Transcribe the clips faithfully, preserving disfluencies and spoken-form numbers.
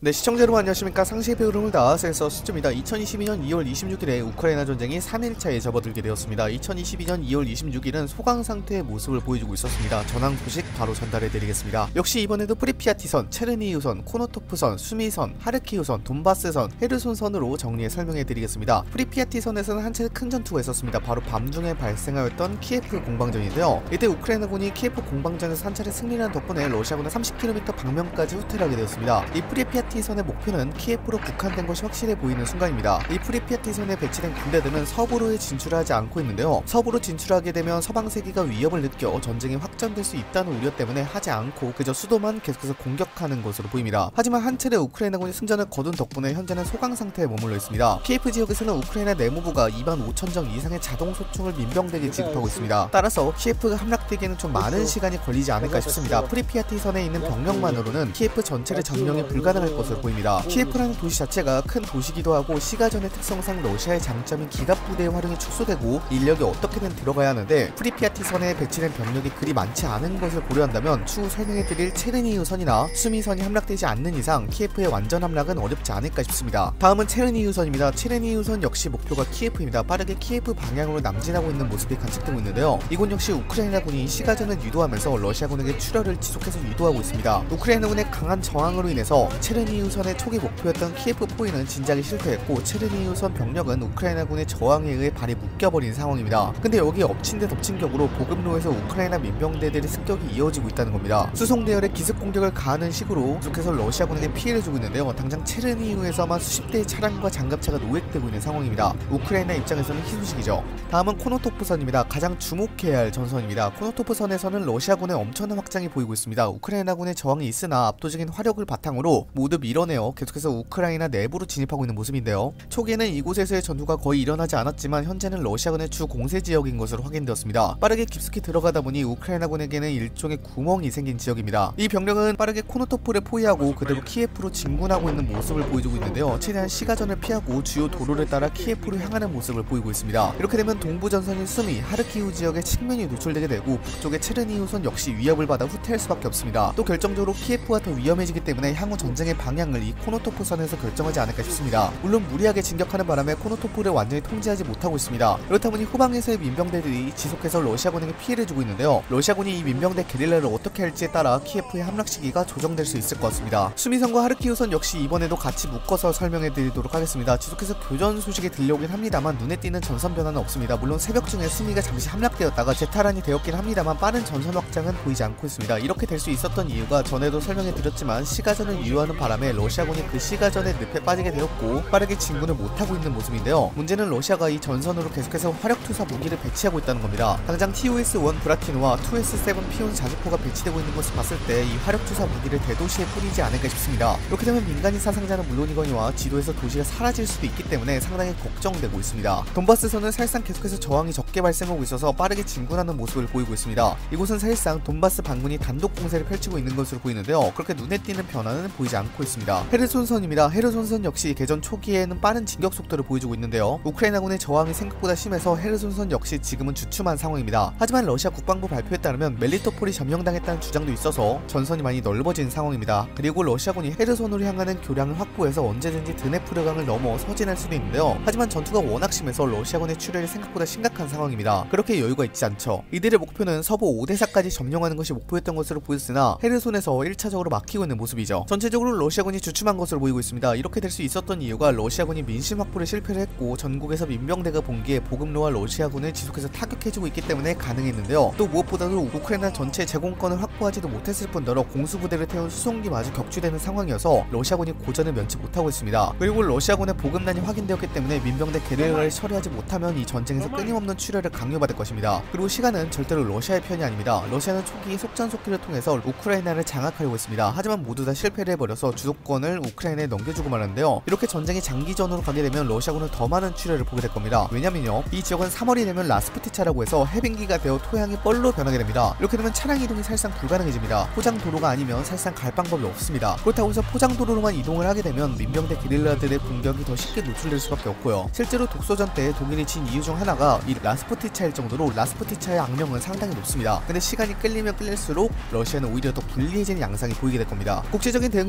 네, 시청자 여러분 안녕하십니까. 상시의 흐름을 다아서에서 수입니다. 이천이십이년 이월 이십육일에 우크라이나 전쟁이 삼 일차에 접어들게 되었습니다. 이천이십이년 이월 이십육일은 소강 상태의 모습을 보여주고 있었습니다. 전황 소식 바로 전달해드리겠습니다. 역시 이번에도 프리피아티선, 체르니우선, 코노토프선, 수미선, 하르키우선, 돈바스선, 헤르손선으로 정리해 설명해드리겠습니다. 프리피아티선에서는 한 차례 큰 전투가 있었습니다. 바로 밤중에 발생하였던 키예프 공방전인데요. 이때 우크라이나군이 키예프 공방전에서 한 차례 승리한 덕분에 러시아군은 삼십 킬로미터 방면까지 후퇴를 하게 되었습니다. 이 프리피아티 선의 목표는 키예프로 국한된 것이 확실해 보이는 순간입니다. 이 프리피아티선에 배치된 군대들은 서부로에 진출하지 않고 있는데요. 서부로 진출하게 되면 서방 세계가 위협을 느껴 전쟁이 확전될 수 있다는 우려 때문에 하지 않고 그저 수도만 계속해서 공격하는 것으로 보입니다. 하지만 한 차례 우크라이나군이 승전을 거둔 덕분에 현재는 소강 상태에 머물러 있습니다. 키예프 지역에서는 우크라이나 내무부가 이만 오천 정 이상의 자동 소총을 민병대에게 지급하고 있습니다. 따라서 키예프가 함락되기에는 좀 많은 시간이 걸리지 않을까 싶습니다. 프리피아티선에 있는 병력만으로는 키예프 전체를 점령이 불가능할 것으로 보입니다. 키예프라는 도시 자체가 큰 도시기도 하고 시가전의 특성상 러시아의 장점인 기갑부대의 활용이 축소되고 인력이 어떻게든 들어가야 하는데 프리피아티선에 배치된 병력이 그리 많지 않은 것을 고려한다면 추후 설명해드릴 체르니우선이나 수미선이 함락되지 않는 이상 키예프의 완전 함락은 어렵지 않을까 싶습니다. 다음은 체르니우선입니다. 체르니우선 역시 목표가 키예프입니다. 빠르게 키예프 방향으로 남진하고 있는 모습이 관측되고 있는데요. 이곳 역시 우크라이나군이 시가전을 유도하면서 러시아군에게 출혈을 지속해서 유도하고 있습니다. 우크라이나군의 강한 저항으로 인해서 체르니우선의 초기 목표였던 키예프 포위는 진작에 실패했고 체르니우선 병력은 우크라이나군의 저항에 의해 발이 묶여버린 상황입니다. 근데 여기에 엎친 데 덮친 격으로 보급로에서 우크라이나 민병대들의 습격이 이어지고 있다는 겁니다. 수송대열에 기습 공격을 가하는 식으로 계속해서 러시아군에게 피해를 주고 있는데요. 당장 체르니우에서만 수십 대의 차량과 장갑차가 노획되고 있는 상황입니다. 우크라이나 입장에서는 희소식이죠. 다음은 코노토프선입니다. 가장 주목해야 할 전선입니다. 코노토프선에서는 러시아군의 엄청난 확장이 보이고 있습니다. 우크라이나군의 저항이 있으나 압도적인 화력을 바탕으로 모두 밀어내어 계속해서 우크라이나 내부로 진입하고 있는 모습인데요. 초기에는 이곳에서의 전투가 거의 일어나지 않았지만 현재는 러시아군의 주 공세 지역인 것으로 확인되었습니다. 빠르게 깊숙이 들어가다 보니 우크라이나군에게는 일종의 구멍이 생긴 지역입니다. 이 병력은 빠르게 코노토프를 포위하고 그대로 키예프로 진군하고 있는 모습을 보여주고 있는데요. 최대한 시가전을 피하고 주요 도로를 따라 키예프로 향하는 모습을 보이고 있습니다. 이렇게 되면 동부 전선인 수미, 하르키우 지역의 측면이 노출되게 되고 북쪽의 체르니우선 역시 위협을 받아 후퇴할 수밖에 없습니다. 또 결정적으로 키예프가 더 위험해지기 때문에 향후 전쟁의 방향을 이 코노토프선에서 결정하지 않을까 싶습니다. 물론 무리하게 진격하는 바람에 코노토프를 완전히 통제하지 못하고 있습니다. 그렇다 보니 후방에서의 민병대들이 지속해서 러시아군에게 피해를 주고 있는데요. 러시아군이 이 민병대 게릴라를 어떻게 할지에 따라 키예프의 함락 시기가 조정될 수 있을 것 같습니다. 수미선과 하르키우선 역시 이번에도 같이 묶어서 설명해드리도록 하겠습니다. 지속해서 교전 소식이 들려오긴 합니다만 눈에 띄는 전선 변화는 없습니다. 물론 새벽중에 수미가 잠시 함락되었다가 재탈환이 되었긴 합니다만 빠른 전선 확장은 보이지 않고 있습니다. 이렇게 될 수 있었던 이유가 전에도 설명해드렸지만 시가전을 유효하는 바람에 러시아군이 그 시가전의 늪에 빠지게 되었고 빠르게 진군을 못하고 있는 모습인데요. 문제는 러시아가 이 전선으로 계속해서 화력투사 무기를 배치하고 있다는 겁니다. 당장 티오에스 원 브라키노와 투 에스 세븐 피온 자주포가 배치되고 있는 것을 봤을 때 이 화력투사 무기를 대도시에 뿌리지 않을까 싶습니다. 이렇게 되면 민간인 사상자는 물론이거니와 지도에서 도시가 사라질 수도 있기 때문에 상당히 걱정되고 있습니다. 돈바스선은 사실상 계속해서 저항이 적게 발생하고 있어서 빠르게 진군하는 모습을 보이고 있습니다. 이곳은 사실상 돈바스 반군이 단독 공세를 펼치고 있는 것으로 보이는데요. 그렇게 눈에 띄는 변화는 보이지 않고 있습니다. 헤르손선입니다. 헤르손선 역시 개전 초기에는 빠른 진격 속도를 보여주고 있는데요. 우크라이나군의 저항이 생각보다 심해서 헤르손선 역시 지금은 주춤한 상황입니다. 하지만 러시아 국방부 발표에 따르면 멜리토폴이 점령당했다는 주장도 있어서 전선이 많이 넓어진 상황입니다. 그리고 러시아군이 헤르손으로 향하는 교량을 확보해서 언제든지 드네프르강을 넘어 서진할 수도 있는데요. 하지만 전투가 워낙 심해서 러시아군의 출혈이 생각보다 심각한 상황입니다. 그렇게 여유가 있지 않죠. 이들의 목표는 서부 오데사까지 점령하는 것이 목표였던 것으로 보였으나 헤르손에서 일 차적으로 막히고 있는 모습이죠. 전체적으로 러시아군이 주춤한 것으로 보이고 있습니다. 이렇게 될 수 있었던 이유가 러시아군이 민심 확보를 실패를 했고 전국에서 민병대가 본기에 보급로와 러시아군을 지속해서 타격해주고 있기 때문에 가능했는데요. 또 무엇보다도 우크라이나 전체 제공권을 확보하지도 못했을 뿐더러 공수부대를 태운 수송기마저 격추되는 상황이어서 러시아군이 고전을 면치 못하고 있습니다. 그리고 러시아군의 보급난이 확인되었기 때문에 민병대 게릴라를 처리하지 못하면 이 전쟁에서 끊임없는 출혈을 강요받을 것입니다. 그리고 시간은 절대로 러시아의 편이 아닙니다. 러시아는 초기 속전속기를 통해서 우크라이나를 장악하려고 했습니다. 하지만 모두 다 실패를 해버려서 주도권을 우크라이나에 넘겨주고 말았는데요. 이렇게 전쟁이 장기전으로 가게 되면 러시아군은 더 많은 출혈을 보게 될 겁니다. 왜냐면요, 이 지역은 삼월이 되면 라스푸티차라고 해서 해빙기가 되어 토양이 뻘로 변하게 됩니다. 이렇게 되면 차량 이동이 사실상 불가능해집니다. 포장도로가 아니면 사실상 갈 방법이 없습니다. 그렇다고 해서 포장도로로만 이동을 하게 되면 민병대 게릴라들의 공격이 더 쉽게 노출될 수밖에 없고요. 실제로 독소전 때 독일이 진 이유 중 하나가 이 라스푸티차일 정도로 라스푸티차의 악명은 상당히 높습니다. 근데 시간이 끌리면 끌릴수록 러시아는 오히려 더 불리해지는 양상이 보이게 될 겁니다. 국제적인 대응도 눈에 띕니다.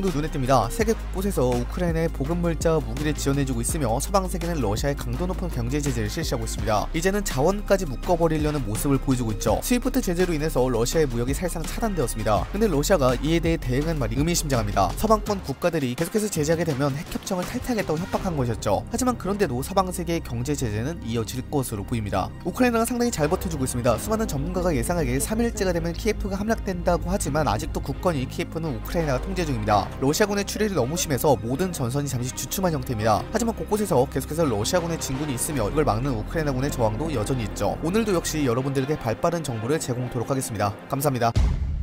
있습니다. 세계 곳곳에서 우크라이나에 보급물자와 무기를 지원해주고 있으며 서방 세계는 러시아의 강도 높은 경제 제재를 실시하고 있습니다. 이제는 자원까지 묶어버리려는 모습을 보여주고 있죠. 스위프트 제재로 인해서 러시아의 무역이 사실상 차단되었습니다. 근데 러시아가 이에 대해 대응한 말이 의미심장합니다. 서방권 국가들이 계속해서 제재하게 되면 핵협정을 탈퇴하겠다고 협박한 것이었죠. 하지만 그런데도 서방 세계의 경제 제재는 이어질 것으로 보입니다. 우크라이나가 상당히 잘 버텨주고 있습니다. 수많은 전문가가 예상하기에 삼 일째가 되면 키예프가 함락된다고 하지만 아직도 굳건히 키예프는 우크라이나가 통제 중입니다. 러시아군의 출혈이 너무 심해서 모든 전선이 잠시 주춤한 형태입니다. 하지만 곳곳에서 계속해서 러시아군의 진군이 있으며 이걸 막는 우크라이나군의 저항도 여전히 있죠. 오늘도 역시 여러분들에게 발빠른 정보를 제공하도록 하겠습니다. 감사합니다.